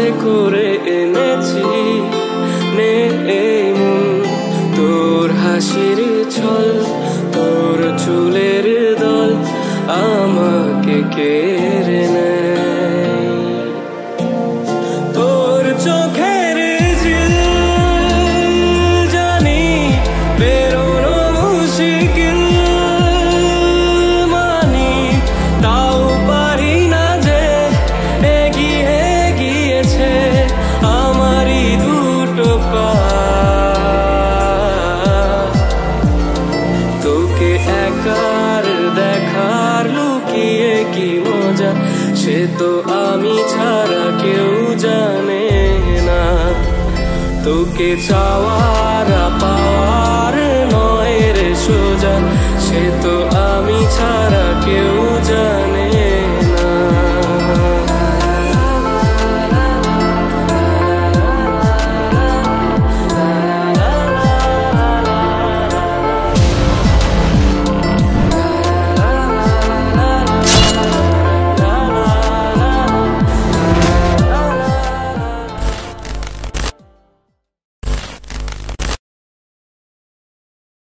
সাথে করে এনেছি নে এই মন, তোর হাসির ছল, তোর চুলের দল আমাকে কেড়ে নেয়। তোর চোখের ঝিল জানি বেরোনো মুশকিল, মানি তাও পারি না যে এগিয়ে গিয়েছে আমারই দুটো পা। তোকে একার দেখার লুকিয়ে কি মজা, সে তো আমি ছাড়া কেউ জানে না। তোকে চাওয়ার পাওয়ার নয় রে সোজা, সে তো